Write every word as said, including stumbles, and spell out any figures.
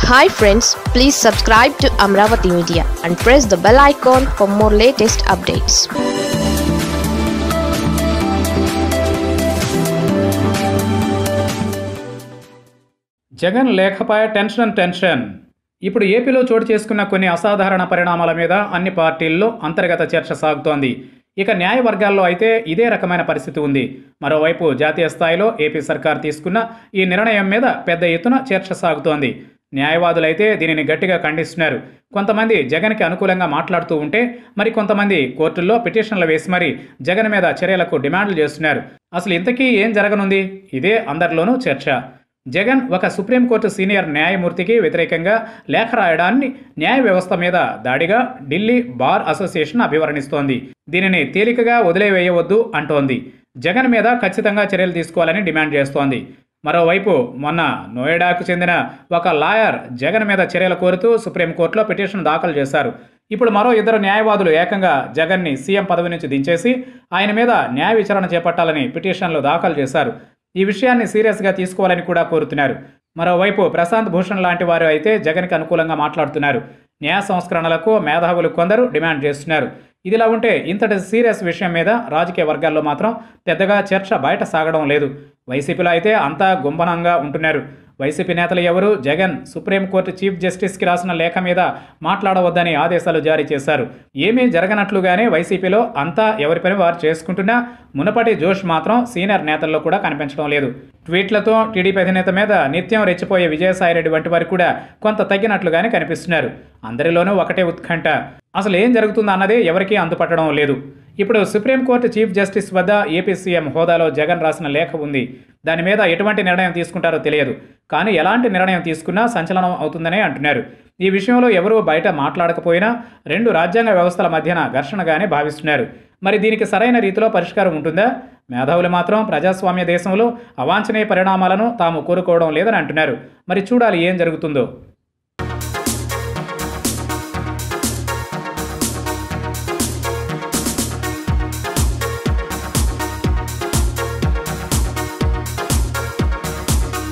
Hi friends, please subscribe to Amaravathi Media and press the bell icon for more latest updates. Jagan లేఖపై tension tension ఇప్పుడు ఏపీలో చోటు చేసుకున్న కొన్ని అసాధారణ పరిణామాల మీద అన్ని పార్టీల్లో అంతర్గత చర్చ సాగుతోంది. ఇక న్యాయ వర్గాల్లో అయితే ఇదే రకమైన పరిస్థితి ఉంది. మరోవైపు జాతీయ స్థాయిలో ఏపీ సర్కార్ తీసుకున్న ఈ నిర్ణయం మీద పెద్ద ఎత్తున చర్చ సాగుతోంది. న్యాయవాదులైతే దీనిని గట్టిగా ఖండిస్తున్నారు. కొంతమంది జగన్కి అనుకూలంగా మాట్లాడుతూ ఉంటే మరి కొంతమంది కోర్టుల్లో పిటిషన్లు వేసి మరి జగన్ మీద చర్యలకు డిమాండ్లు చేస్తున్నారు. అసలు ఇంతకీ ఏం జరగనుంది? ఇదే అందరిలోనూ చర్చ. జగన్ ఒక సుప్రీంకోర్టు సీనియర్ న్యాయమూర్తికి వ్యతిరేకంగా లేఖ రాయడాన్ని న్యాయ వ్యవస్థ మీద దాడిగా ఢిల్లీ బార్ అసోసియేషన్ అభివర్ణిస్తోంది. దీనిని తేలికగా వదిలేవేయవద్దు అంటోంది. జగన్ మీద ఖచ్చితంగా చర్యలు తీసుకోవాలని డిమాండ్ చేస్తోంది. మరోవైపు మొన్న నోయిడాకు చెందిన ఒక లాయర్ జగన్ మీద చర్యలు కోరుతూ సుప్రీంకోర్టులో పిటిషన్ దాఖలు చేశారు. ఇప్పుడు మరో ఇద్దరు న్యాయవాదులు ఏకంగా జగన్ని సీఎం పదవి నుంచి దించేసి ఆయన మీద న్యాయ విచారణ చేపట్టాలని పిటిషన్లు దాఖలు చేశారు. ఈ విషయాన్ని సీరియస్గా తీసుకోవాలని కూడా కోరుతున్నారు. మరోవైపు ప్రశాంత్ భూషణ్ లాంటి వారు అయితే జగన్కి అనుకూలంగా మాట్లాడుతున్నారు. న్యాయ సంస్కరణలకు మేధావులు కొందరు డిమాండ్ చేస్తున్నారు. ఇదిలా ఉంటే ఇంతటి సీరియస్ విషయం మీద రాజకీయ వర్గాల్లో మాత్రం పెద్దగా చర్చ బయట సాగడం లేదు. వైసీపీలో అయితే అంతా గుంభనంగా ఉంటున్నారు. వైసీపీ నేతలు ఎవరు జగన్ సుప్రీంకోర్టు చీఫ్ జస్టిస్కి రాసిన లేఖ మీద మాట్లాడవద్దని ఆదేశాలు జారీ చేశారు. ఏమీ జరగనట్లుగానే వైసీపీలో అంతా ఎవరి పని వారు చేసుకుంటున్నా మునపటి జోష్ మాత్రం సీనియర్ నేతల్లో కూడా కనిపించడం లేదు. ట్వీట్లతో టీడీపీ అధినేత మీద నిత్యం రెచ్చిపోయే విజయసాయిరెడ్డి వంటి వారు కూడా కొంత తగ్గినట్లుగానే కనిపిస్తున్నారు. అందరిలోనూ ఒకటే ఉత్కంఠ. అసలు ఏం జరుగుతుందో అన్నదే ఎవరికీ అందుపట్టడం లేదు. ఇప్పుడు సుప్రీంకోర్టు చీఫ్ జస్టిస్ వద్ద ఏపీ సీఎం హోదాలో జగన్ రాసిన లేఖ ఉంది. దాని మీద ఎటువంటి నిర్ణయం తీసుకుంటారో తెలియదు. కానీ ఎలాంటి నిర్ణయం తీసుకున్నా సంచలనం అవుతుందనే అంటున్నారు. ఈ విషయంలో ఎవరూ బయట మాట్లాడకపోయినా రెండు రాజ్యాంగ వ్యవస్థల మధ్యన ఘర్షణగానే భావిస్తున్నారు. మరి దీనికి సరైన రీతిలో పరిష్కారం ఉంటుందా? మేధావులు మాత్రం ప్రజాస్వామ్య దేశంలో అవాంఛనీయ పరిణామాలను తాము కోరుకోవడం లేదని అంటున్నారు. మరి చూడాలి ఏం జరుగుతుందో.